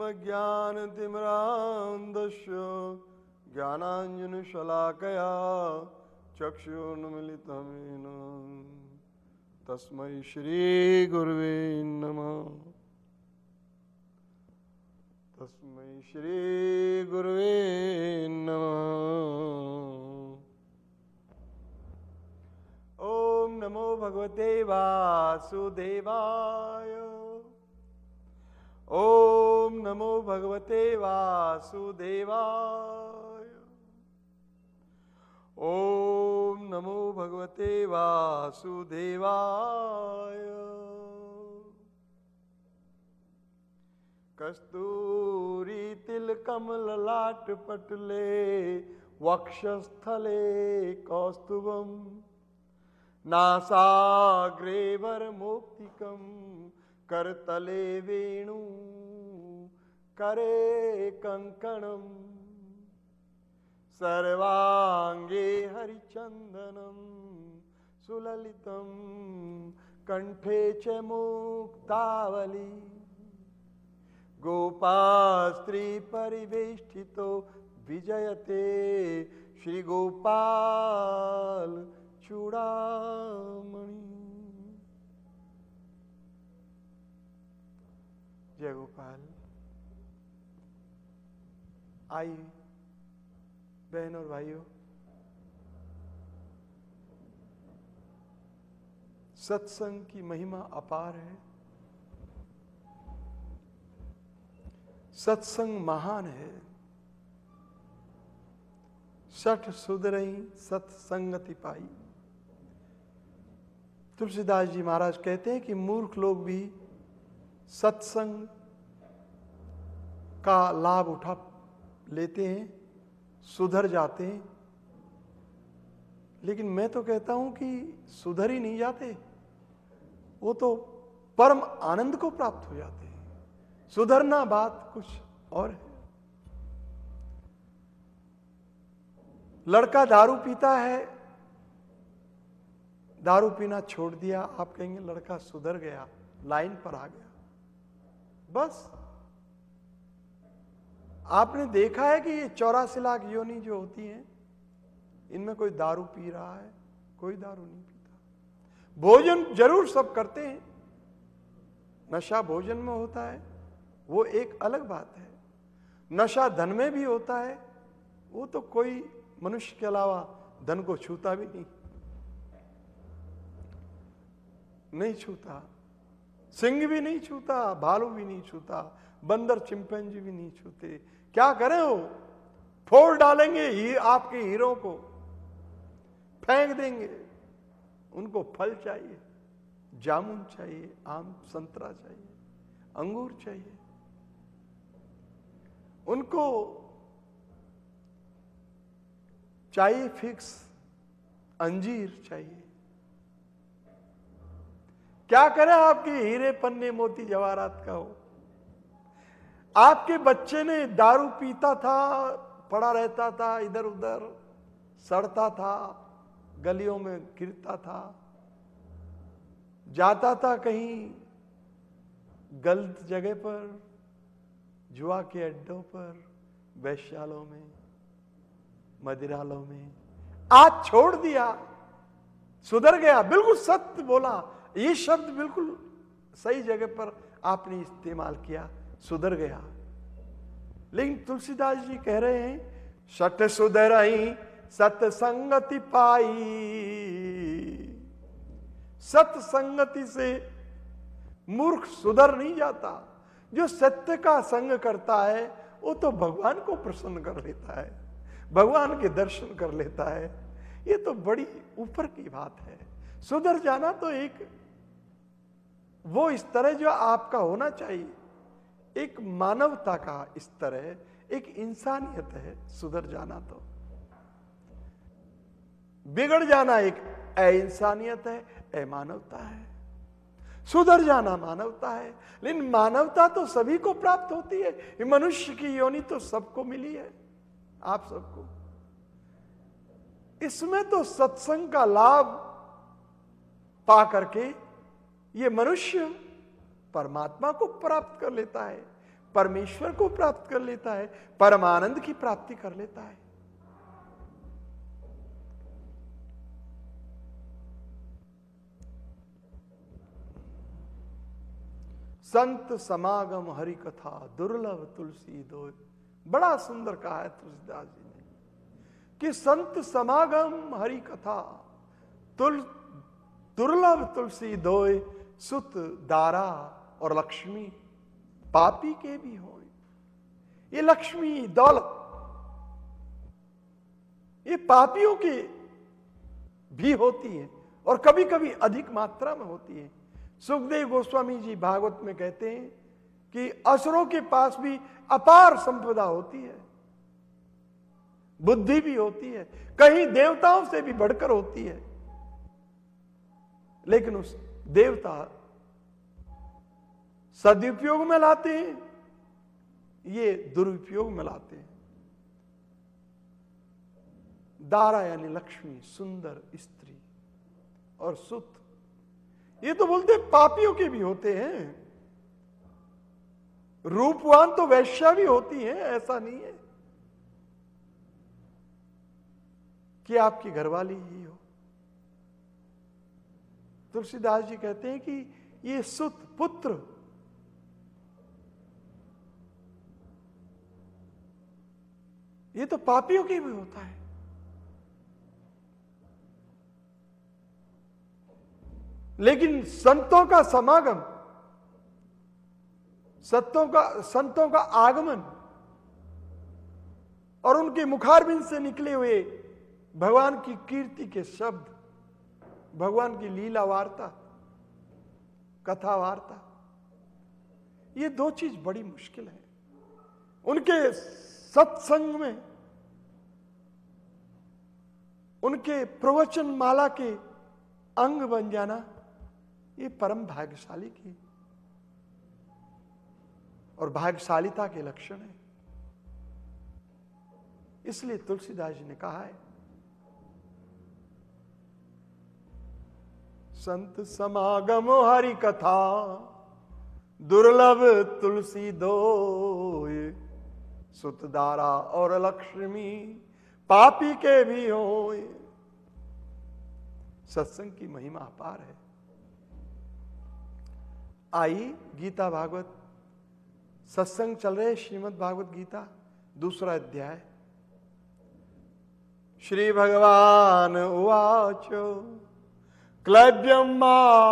ज्ञानतिमिरान्धस्य ज्ञानाञ्जनशलाकया चक्षुरुन्मीलितं येन तस्मै श्रीगुरुवे नमः। तस्मै श्रीगुरुवे नमः। ओम नमो भगवते वासुदेवाय। ओम नमो भगवते वासुदेवाय। ओम नमो भगवते वासुदेवाय। कस्तूरी तिलकम ललाट पटले वक्षस्थले कौस्तुभम नासाग्रे वरमौक्तिकं करतले वेणु करे कंकणम सर्वांगे हरिचंदनम सुललितं कंठे च मुक्तावली गोपास्त्री परिवेष्टितो विजयते श्री गोपाल चूड़ामणि। जय गोपाल। आइए बहन और भाइयों, सत्संग की महिमा अपार है। सत्संग महान है। सठ सुधरई सत्संगति पाई। तुलसीदास जी महाराज कहते हैं कि मूर्ख लोग भी सत्संग का लाभ उठा लेते हैं, सुधर जाते हैं, लेकिन मैं तो कहता हूं कि सुधर ही नहीं जाते, वो तो परम आनंद को प्राप्त हो जाते हैं। सुधरना बात कुछ और है। लड़का दारू पीता है, दारू पीना छोड़ दिया, आप कहेंगे लड़का सुधर गया, लाइन पर आ गया। बस आपने देखा है कि ये 84 लाख योनि जो होती हैं, इनमें कोई दारू पी रहा है? कोई दारू नहीं पीता। भोजन जरूर सब करते हैं, नशा भोजन में होता है, वो एक अलग बात है। नशा धन में भी होता है, वो तो कोई मनुष्य के अलावा धन को छूता भी नहीं छूता। सिंह भी नहीं छूता, भालू भी नहीं छूता, बंदर चिंपैंजी भी नहीं छूते। क्या करें? वो फोड़ डालेंगे आपके हीरों को, फेंक देंगे। उनको फल चाहिए, जामुन चाहिए, आम संतरा चाहिए, अंगूर चाहिए, उनको चाहिए फिक्स अंजीर चाहिए। क्या करें? आपके हीरे पन्ने मोती जवाहरात का हो। आपके बच्चे ने दारू पीता था, पड़ा रहता था, इधर उधर सड़ता था, गलियों में गिरता था, जाता था कहीं गलत जगह पर, जुआ के अड्डों पर, वैश्यालों में, मदिरालों में। आज छोड़ दिया, सुधर गया। बिल्कुल सत्य बोला, ये शब्द बिल्कुल सही जगह पर आपने इस्तेमाल किया, सुधर गया। लेकिन तुलसीदास जी कह रहे हैं, सत सुधरई सत्संगति पाई। सत्संगति से मूर्ख सुधर नहीं जाता। जो सत्य का संग करता है वो तो भगवान को प्रसन्न कर लेता है, भगवान के दर्शन कर लेता है। ये तो बड़ी ऊपर की बात है। सुधर जाना तो एक वो स्तर है जो आपका होना चाहिए, एक मानवता का स्तर है, एक इंसानियत है। सुधर जाना तो, बिगड़ जाना एक इंसानियत है, अमानवता है। सुधर जाना मानवता है। लेकिन मानवता तो सभी को प्राप्त होती है। ये मनुष्य की योनि तो सबको मिली है, आप सबको। इसमें तो सत्संग का लाभ पा करके ये मनुष्य परमात्मा को प्राप्त कर लेता है। परमेश्वर को प्राप्त कर लेता है, परमानंद की प्राप्ति कर लेता है। संत समागम हरि कथा दुर्लभ तुलसी दोय। बड़ा सुंदर कहा है तुलसीदास जी ने कि संत समागम हरि कथा दुर्लभ तुलसी दोय, सुत दारा और लक्ष्मी पापी के भी हो। ये लक्ष्मी दौलत ये पापियों की भी होती है और कभी कभी अधिक मात्रा में होती है। सुखदेव गोस्वामी जी भागवत में कहते हैं कि असुरों के पास भी अपार संपदा होती है, बुद्धि भी होती है, कहीं देवताओं से भी बढ़कर होती है, लेकिन उस देवता सदुपयोग में लाते हैं, ये दुरुपयोग में लाते हैं। दारा यानी लक्ष्मी, सुंदर स्त्री और सुत, ये तो बोलते पापियों के भी होते हैं। रूपवान तो वैश्या भी होती हैं, ऐसा नहीं है कि आपकी घरवाली ही हो। तुलसीदास जी कहते हैं कि ये सुत पुत्र ये तो पापियों के भी होता है। लेकिन संतों का समागम, संतों का आगमन और उनके मुखारबिंद से निकले हुए भगवान की कीर्ति के शब्द, भगवान की लीला वार्ता, कथा वार्ता, ये दो चीज बड़ी मुश्किल है। उनके सत्संग में, उनके प्रवचन माला के अंग बन जाना, ये परम भाग्यशाली की और भाग्यशालिता के लक्षण है। इसलिए तुलसीदास जी ने कहा है, संत समागम हरि कथा दुर्लभ तुलसी दोय, सुत दारा और लक्ष्मी पापी के भी होय। सत्संग की महिमा अपार है। आई गीता भागवत सत्संग चल रहे, श्रीमद् भागवत गीता दूसरा अध्याय। श्री भगवान उवाच क्लैब्यम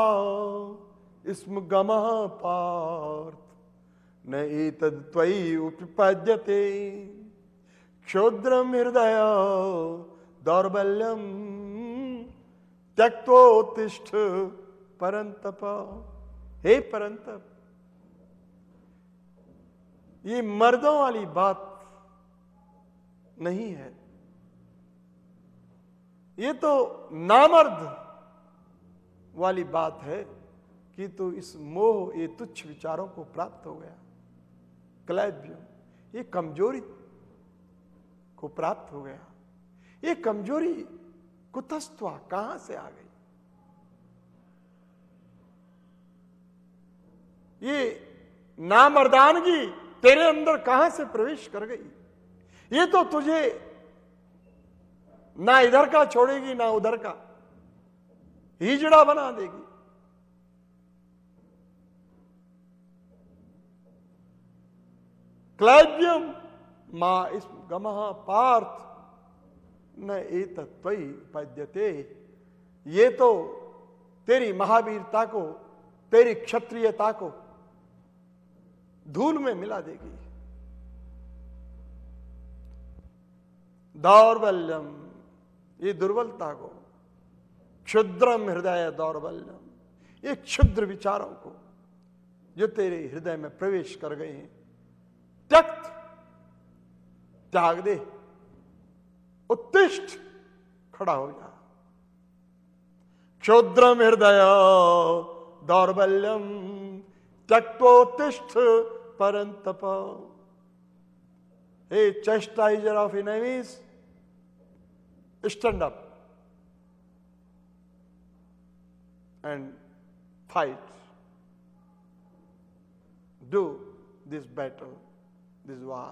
स्म गमः पार्थ न एतद् त्वयि उपपद्यते क्षुद्रम हृदय दौर्बल्यम त्यक्तोत्तिष्ठ परंतप। हे परंतप, ये मर्दों वाली बात नहीं है, ये तो नामर्द वाली बात है कि तू इस मोह, ये तुच्छ विचारों को प्राप्त हो गया। क्लैब्य, ये कमजोरी को प्राप्त हो गया। ये कमजोरी कुतस्त्वा, कहां से आ गई? ये नामर्दानगी तेरे अंदर कहां से प्रवेश कर गई? ये तो तुझे ना इधर का छोड़ेगी ना उधर का, हिजड़ा बना देगी। क्लैब्यम मां इस गमः पार्थ न एतत् त्वयि पद्यते। ये तो तेरी महावीरता को, तेरी क्षत्रियता को धूल में मिला देगी। दौर्बल्यम, ये दुर्बलता को, क्षुद्रम हृदय दौर्बल्यम, ये क्षुद्र विचारों को जो तेरे हृदय में प्रवेश कर गए हैं, त्यक्त, त्याग दे। उत्तिष्ठ, खड़ा हो जा। क्षुद्रम हृदय दौर्बल्यम त्यक्तोत्तिष्ठ परंतप। हे chastiser of enemies, stand up and fight. Do this battle, this war.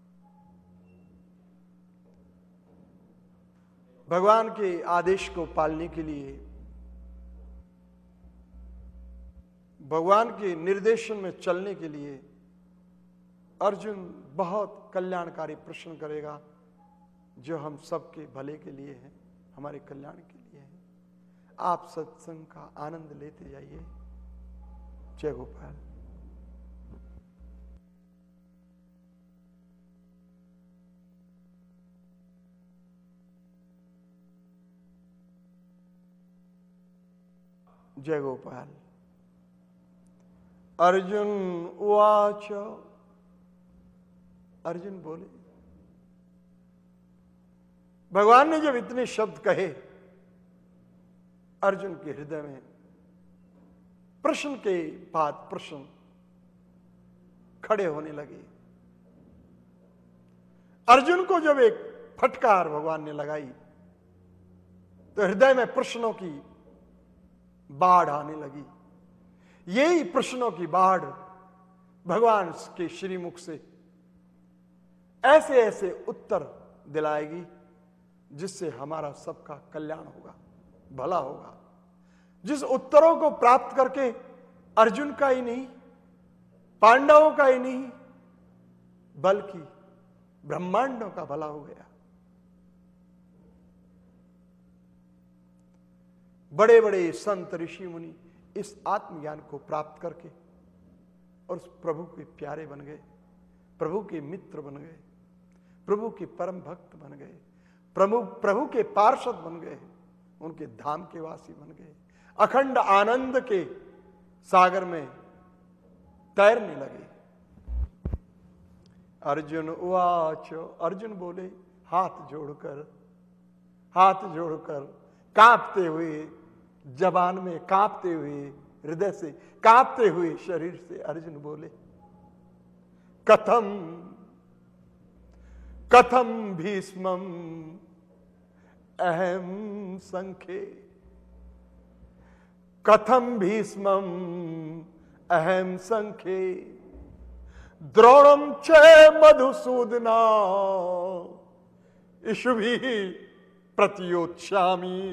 भगवान के आदेश को पालने के लिए, भगवान के निर्देशन में चलने के लिए अर्जुन बहुत कल्याणकारी प्रश्न करेगा, जो हम सबके भले के लिए है, हमारे कल्याण के लिए है। आप सत्संग का आनंद लेते जाइए। जय गोपाल। जय गोपाल। अर्जुन उवाच, अर्जुन बोले, भगवान ने जब इतने शब्द कहे, अर्जुन के हृदय में प्रश्न के बाद प्रश्न खड़े होने लगे। अर्जुन को जब एक फटकार भगवान ने लगाई, तो हृदय में प्रश्नों की बाढ़ आने लगी। यही प्रश्नों की बाढ़ भगवान के श्रीमुख से ऐसे ऐसे उत्तर दिलाएगी, जिससे हमारा सबका कल्याण होगा, भला होगा। जिस उत्तरों को प्राप्त करके अर्जुन का ही नहीं, पांडवों का ही नहीं, बल्कि ब्रह्मांडों का भला हो गया। बड़े बड़े संत ऋषि मुनि इस आत्मज्ञान को प्राप्त करके और उस प्रभु के प्यारे बन गए, प्रभु के मित्र बन गए, प्रभु के परम भक्त बन गए, प्रभु के पार्षद बन गए, उनके धाम के वासी बन गए, अखंड आनंद के सागर में तैरने लगे। अर्जुन उवाच, अर्जुन बोले, हाथ जोड़कर कांपते हुए जबान में, कांपते हुए हृदय से, कांपते हुए शरीर से अर्जुन बोले, कथम भीष्मं अहम संखे, कथम भीष्मं अहम संखे, द्रोणम च मधुसूदना इषुभिः प्रतियोत्स्यामि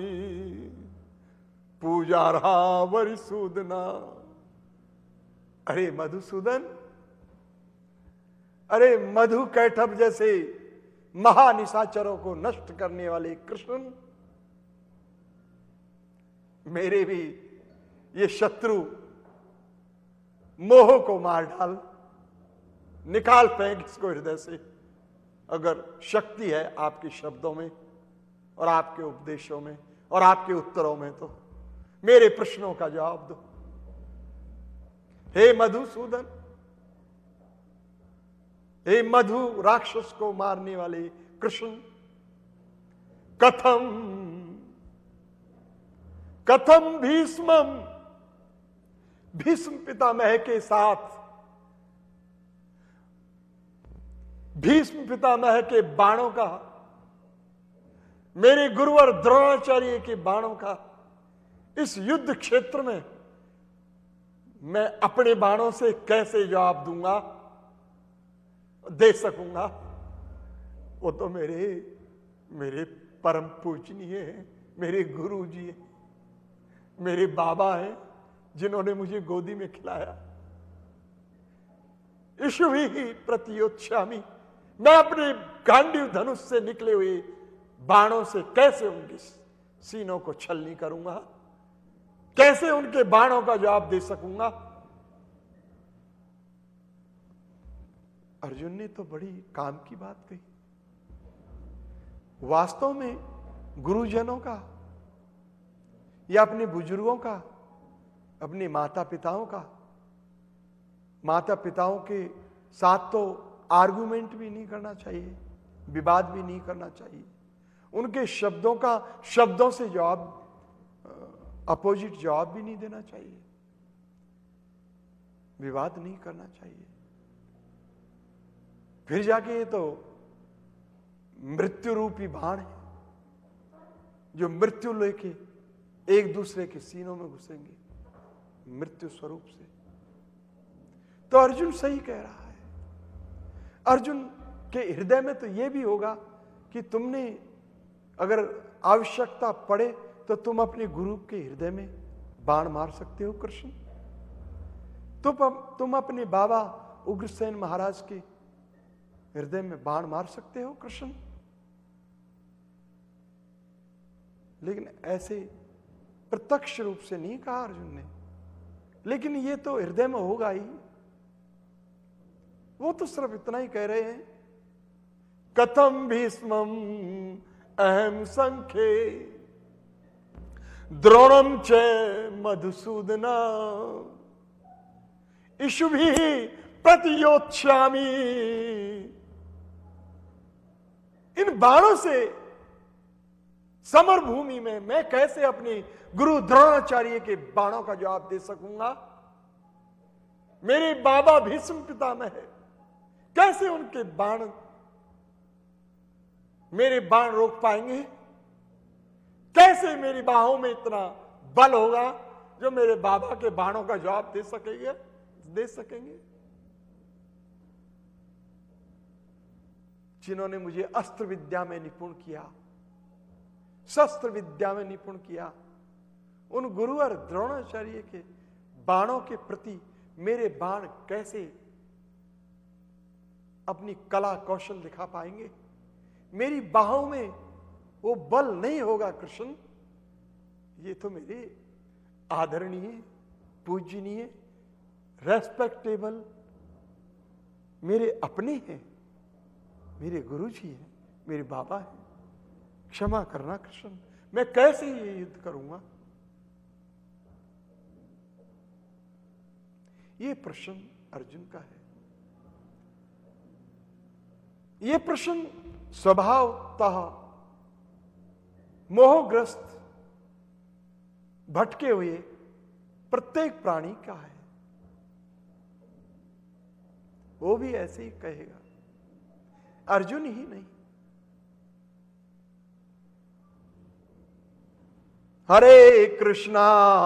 पूजार्हा वरिसूदना। अरे मधुसूदन, अरे मधु कैटभ जैसे महानिशाचरों को नष्ट करने वाले कृष्ण, मेरे भी ये शत्रु मोह को मार डाल, निकाल फेंक इसको हृदय से। अगर शक्ति है आपके शब्दों में और आपके उपदेशों में और आपके उत्तरों में, तो मेरे प्रश्नों का जवाब दो। हे मधुसूदन, हे मधु राक्षस को मारने वाले कृष्ण, कथम भीष्मं, भीष्म पितामह के साथ, भीष्म पितामह के बाणों का, मेरे गुरुवर द्रोणाचार्य के बाणों का इस युद्ध क्षेत्र में मैं अपने बाणों से कैसे जवाब दूंगा, दे सकूंगा? वो तो मेरे परम पूजनीय हैं, मेरे गुरु जी हैं, मेरे बाबा हैं, जिन्होंने मुझे गोदी में खिलाया। इषुभिः प्रतियोत्स्यामि, मैं अपने गांडीव धनुष से निकले हुए बाणों से कैसे उनकी सीनों को छलनी करूंगा, कैसे उनके बाणों का जवाब दे सकूंगा? अर्जुन ने तो बड़ी काम की बात कही। वास्तव में गुरुजनों का या अपने बुजुर्गों का, अपने माता पिताओं के साथ तो आर्गुमेंट भी नहीं करना चाहिए, विवाद भी नहीं करना चाहिए। उनके शब्दों से जवाब, अपोजिट जवाब भी नहीं देना चाहिए, विवाद नहीं करना चाहिए। फिर जाके ये तो मृत्यु रूपी बाण है, जो मृत्यु लेके एक दूसरे के सीनों में घुसेंगे मृत्यु स्वरूप से। तो अर्जुन सही कह रहा है, अर्जुन के हृदय में तो यह भी होगा कि तुमने अगर आवश्यकता पड़े तो तुम अपने गुरु के हृदय में बाण मार सकते हो कृष्ण। तुम अपने बाबा उग्रसेन महाराज के हृदय में बाण मार सकते हो कृष्ण। लेकिन ऐसे प्रत्यक्ष रूप से नहीं कहा अर्जुन ने, लेकिन ये तो हृदय में होगा ही। वो तो सिर्फ इतना ही कह रहे हैं, कथम भीष्मम अहम संख्ये द्रोणम च मधुसूदना इषुभिः प्रतियोत्स्यामि। इन बाणों से समर भूमि में मैं कैसे अपने गुरु द्रोणाचार्य के बाणों का जवाब दे सकूंगा? मेरे बाबा भीष्म पितामह है, कैसे उनके बाण मेरे बाण रोक पाएंगे? कैसे मेरी बाहों में इतना बल होगा जो मेरे बाबा के बाणों का जवाब दे सकेंगे? जिन्होंने मुझे अस्त्र विद्या में निपुण किया, शस्त्र विद्या में निपुण किया, उन गुरुवर द्रोणाचार्य के बाणों के प्रति मेरे बाण कैसे अपनी कला कौशल दिखा पाएंगे? मेरी बाहों में वो बल नहीं होगा कृष्ण। ये तो मेरे आदरणीय, पूजनीय, रेस्पेक्टेबल मेरे अपने हैं, मेरे गुरुजी हैं, मेरे बाबा हैं। क्षमा करना कृष्ण, मैं कैसे ये युद्ध करूंगा? ये प्रश्न अर्जुन का है। ये प्रश्न स्वभावतः मोहग्रस्त भटके हुए प्रत्येक प्राणी का है। वो भी ऐसे ही कहेगा, अर्जुन ही नहीं। हरे कृष्णा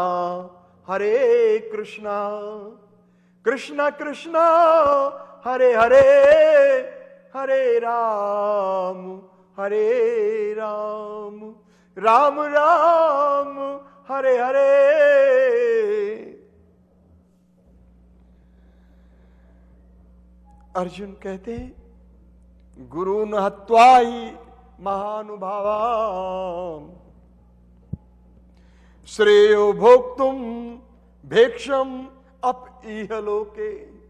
कृष्णा कृष्णा हरे हरे, हरे राम राम राम हरे हरे। अर्जुन कहते हैं, गुरुन् हत्वा हि महानुभावान् श्रेयो भोक्तुम भेक्षम अप इह लोके।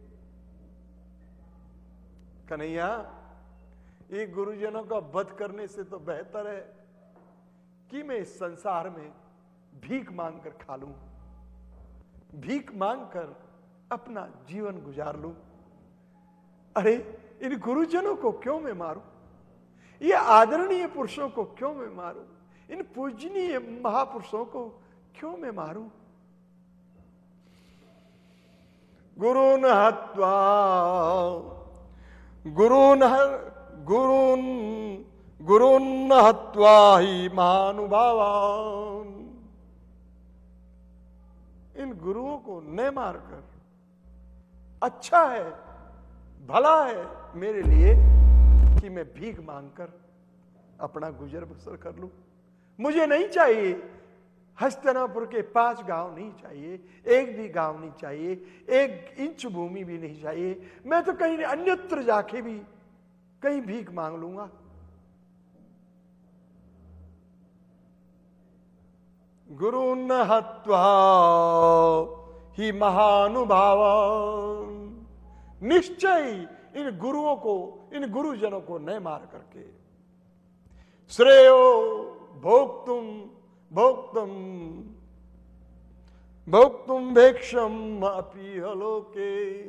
कन्हैया, ये गुरुजनों का वध करने से तो बेहतर है कि मैं इस संसार में भीख मांगकर खा लूं, भीख मांगकर अपना जीवन गुजार लूं। अरे, इन गुरुजनों को क्यों मैं मारूं? ये आदरणीय पुरुषों को क्यों मैं मारूं? इन पूजनीय महापुरुषों को क्यों मैं मारूं? गुरुन् हत्वा गुरुन् हत्वा हि महानुभावान्। इन गुरुओं को न मारकर अच्छा है, भला है मेरे लिए कि मैं भीख मांगकर अपना गुजर बसर कर लूं। मुझे नहीं चाहिए हस्तिनापुर के 5 गांव नहीं चाहिए, 1 भी गांव नहीं चाहिए, 1 इंच भूमि भी नहीं चाहिए। मैं तो कहीं अन्यत्र जाके भी कहीं भीख मांग लूंगा। गुरुन् हत्वा हि महानुभावान्। निश्चय इन गुरुओं को, इन गुरुजनों को न मार करके श्रेयो भोक्तुम भेक्षम अपीह लोके।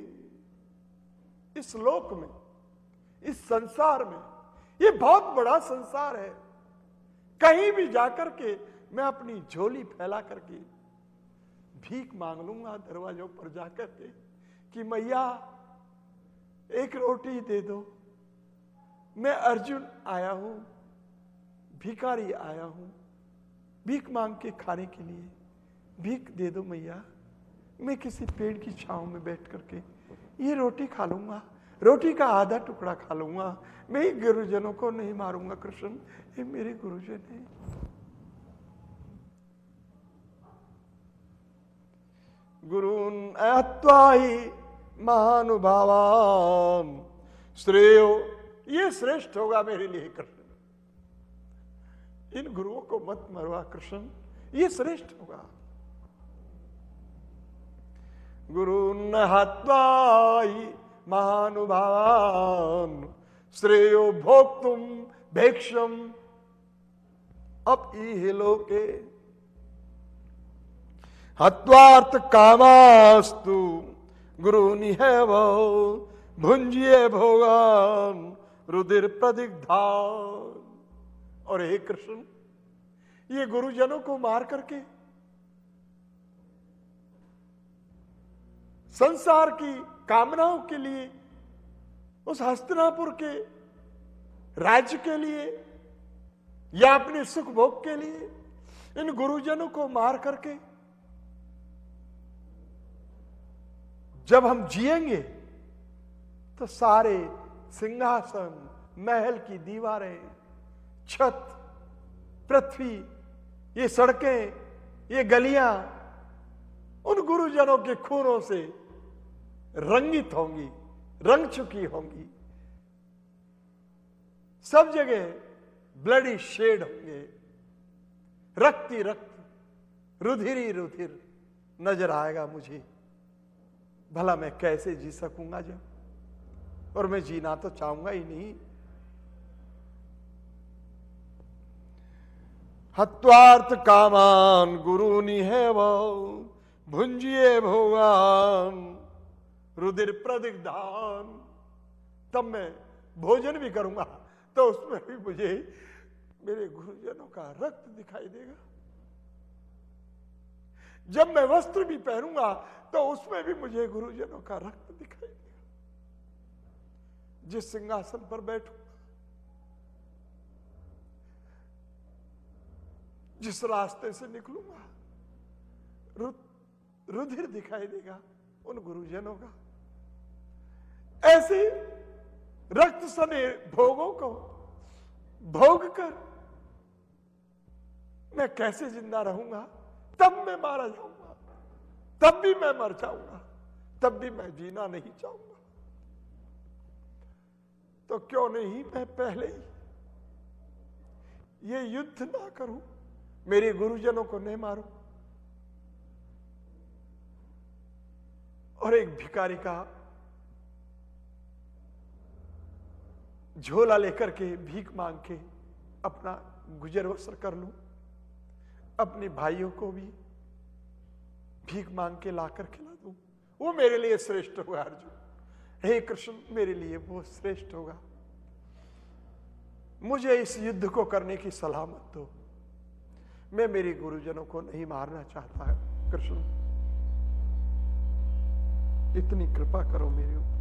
इस लोक में, इस संसार में, ये बहुत बड़ा संसार है। कहीं भी जाकर के मैं अपनी झोली फैला करके भीख मांग लूंगा दरवाजों पर जाकर के कि मैया 1 रोटी दे दो, मैं अर्जुन आया हूं, भिखारी आया हूं, भीख मांग के खाने के लिए, भीख दे दो मैया। मैं किसी पेड़ की छांव में बैठ करके ये रोटी खा लूंगा, रोटी का आधा टुकड़ा खा लूंगा, मैं गुरुजनों को नहीं मारूंगा कृष्ण, ये मेरे गुरुजन है। गुरुन अत्वा ही महानुभावान श्रेयो, ये श्रेष्ठ होगा मेरे लिए कृष्ण। इन गुरुओं को मत मरवा कृष्ण, ये श्रेष्ठ होगा। गुरुन हत्वा ही महानुभावान श्रेयो भोक्तुम भेक्षम अब इह लोके हत्वार्थ कामास्तु गुरुनि है वो भुंजिए भोगान रुधिर प्रदिग्धान। और हे कृष्ण, ये गुरुजनों को मार करके संसार की कामनाओं के लिए, उस हस्तिनापुर के राज्य के लिए या अपने सुख भोग के लिए इन गुरुजनों को मार करके जब हम जिएंगे तो सारे सिंहासन, महल की दीवारें, छत, पृथ्वी, ये सड़कें, ये गलियां उन गुरुजनों के खूनों से रंगित होंगी, रंग चुकी होंगी। सब जगह ब्लडी शेड होंगे, रक्ती रक्त, रुधिरी रुधिर नजर आएगा मुझे। भला मैं कैसे जी सकूंगा जब, और मैं जीना तो चाहूंगा ही नहीं। हत्वार्थ कामान गुरुनि है वो भुंजिए भोगान रुधिर प्रदिग्धान। तब मैं भोजन भी करूंगा तो उसमें भी मुझे मेरे गुरुजनों का रक्त दिखाई देगा। जब मैं वस्त्र भी पहनूंगा तो उसमें भी मुझे गुरुजनों का रक्त दिखाई देगा। जिस सिंहासन पर बैठूंगा, जिस रास्ते से निकलूंगा, रुधिर दिखाई देगा उन गुरुजनों का। ऐसे रक्त सने भोगों को भोग कर मैं कैसे जिंदा रहूंगा? तब मैं मारा जाऊंगा, तब भी मैं मर जाऊंगा, तब भी मैं जीना नहीं चाहूंगा। तो क्यों नहीं मैं पहले ही ये युद्ध ना करूं, मेरे गुरुजनों को नहीं मारूं। और एक भिखारी का झोला लेकर के भीख मांग के अपना गुजर बसर कर लूं, अपने भाइयों को भी भीख मांग के लाकर खिला दूं, वो मेरे लिए श्रेष्ठ होगा। अर्जुन, हे कृष्ण, मेरे लिए वो श्रेष्ठ होगा। मुझे इस युद्ध को करने की सलाह मत दो, मैं मेरे गुरुजनों को नहीं मारना चाहता है। कृष्ण, इतनी कृपा करो मेरे ऊपर।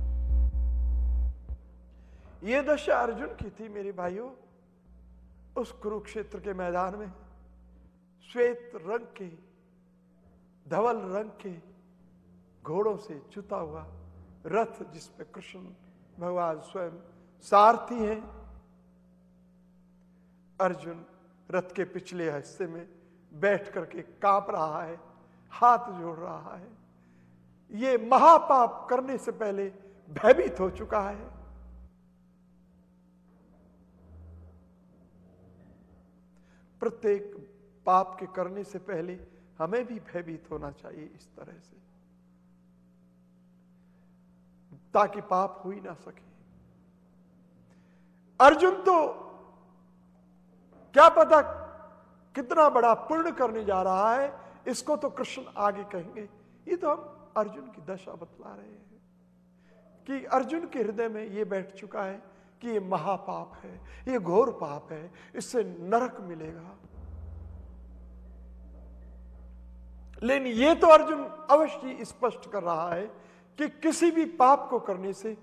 ये दशा अर्जुन की थी मेरे भाइयों। उस कुरुक्षेत्र के मैदान में श्वेत रंग के, धवल रंग के घोड़ों से जुता हुआ रथ, जिस पे कृष्ण भगवान स्वयं सारथी हैं। अर्जुन रथ के पिछले हिस्से में बैठ करके कांप रहा है, हाथ जोड़ रहा है। ये महापाप करने से पहले भयभीत हो चुका है। प्रत्येक पाप के करने से पहले हमें भी भयभीत होना चाहिए इस तरह से, ताकि पाप हो ही ना सके। अर्जुन तो क्या पता कितना बड़ा पुण्य करने जा रहा है, इसको तो कृष्ण आगे कहेंगे। ये तो हम अर्जुन की दशा बतला रहे हैं कि अर्जुन के हृदय में ये बैठ चुका है कि ये महापाप है, ये घोर पाप है, इससे नरक मिलेगा। लेकिन ये तो अर्जुन अवश्य ही स्पष्ट कर रहा है कि किसी भी पाप को करने से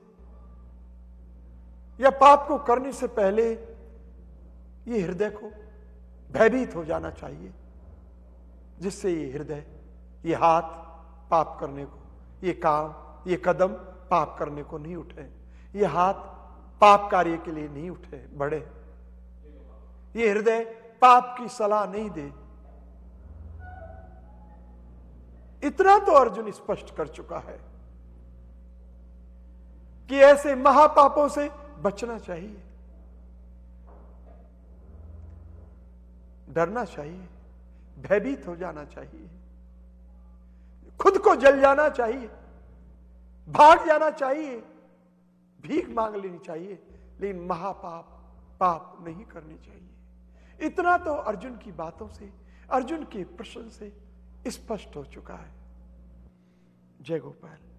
या पाप को करने से पहले ये हृदय को भयभीत हो जाना चाहिए, जिससे ये हृदय, ये हाथ पाप करने को, ये काम, ये कदम पाप करने को नहीं उठे। ये हाथ पाप कार्य के लिए नहीं उठे बढ़े, ये हृदय पाप की सलाह नहीं दे। इतना तो अर्जुन स्पष्ट कर चुका है कि ऐसे महापापों से बचना चाहिए, डरना चाहिए, भयभीत हो जाना चाहिए, खुद को जल जाना चाहिए, भाग जाना चाहिए, भीख मांग लेनी चाहिए, लेकिन महापाप पाप नहीं करनी चाहिए। इतना तो अर्जुन की बातों से, अर्जुन के प्रश्न से स्पष्ट हो चुका है। जय गोपाल।